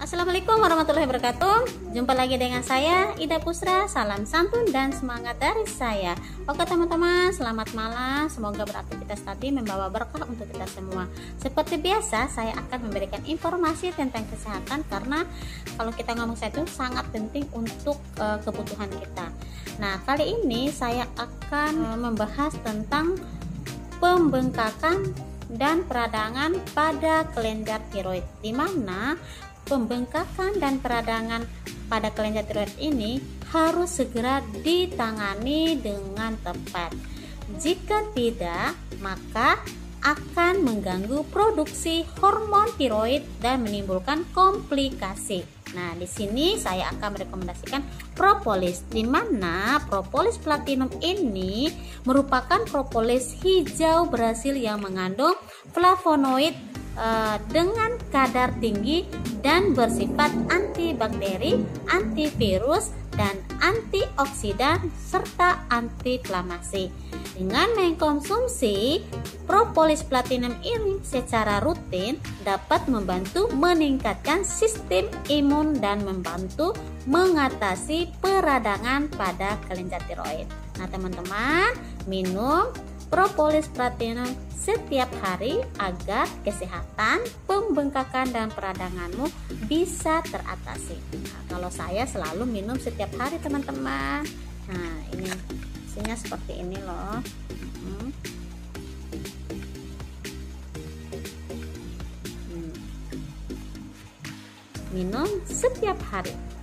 Assalamualaikum warahmatullahi wabarakatuh. Jumpa lagi dengan saya Ida Pusra. Salam santun dan semangat dari saya. Oke teman-teman, selamat malam. Semoga beraktivitas tadi membawa berkah untuk kita semua. Seperti biasa, saya akan memberikan informasi tentang kesehatan, karena kalau kita ngomong sehat itu sangat penting untuk kebutuhan kita. Nah, kali ini saya akan membahas tentang pembengkakan dan peradangan pada kelenjar tiroid, di mana pembengkakan dan peradangan pada kelenjar tiroid ini harus segera ditangani dengan tepat. Jika tidak, maka akan mengganggu produksi hormon tiroid dan menimbulkan komplikasi. Nah, di sini saya akan merekomendasikan propolis, di mana propolis platinum ini merupakan propolis hijau Brasil yang mengandung flavonoid dengan kadar tinggi dan bersifat antibakteri, antivirus, dan antioksidan serta antiinflamasi. Dengan mengkonsumsi propolis platinum ini secara rutin dapat membantu meningkatkan sistem imun dan membantu mengatasi peradangan pada kelenjar tiroid. Nah, teman-teman, minum propolis platinum setiap hari agar kesehatan, pembengkakan, dan peradanganmu bisa teratasi. Nah, kalau saya selalu minum setiap hari, teman-teman. Nah, ini isinya seperti ini loh. Minum setiap hari.